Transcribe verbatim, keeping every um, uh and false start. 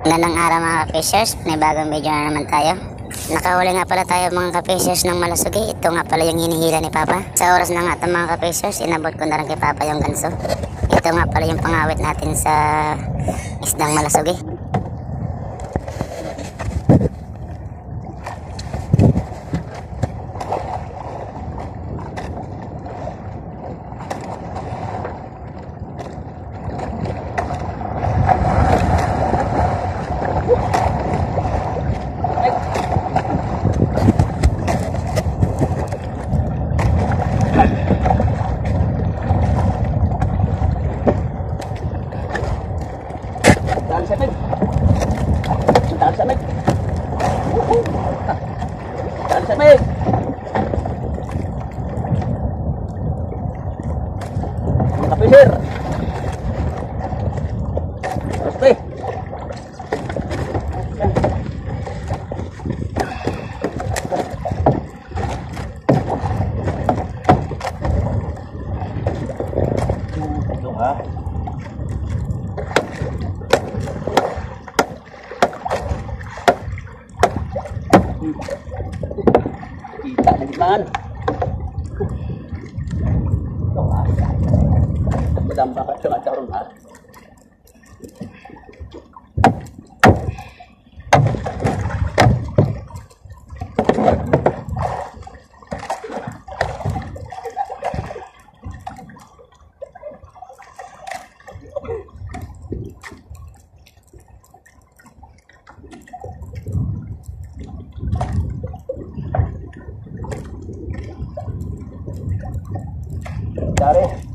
Magandang araw mga ka-fishers, may bagong video na naman tayo. Nakahuli nga pala tayo mga ka-fishers ng malasugi. Ito nga pala yung hinihila ni Papa. Sa oras na nga ito mga ka-fishers, inabot ko na rin kay Papa yung ganso. Ito nga pala yung pangawit natin sa isdang malasugi. Dali sa mig. Dali sa mig. Dali sa mig. Mga kapisir. Pasti. Ito ha. Kita na naman. Ito ha. Madamba ka siya nga karoon ha. Dari.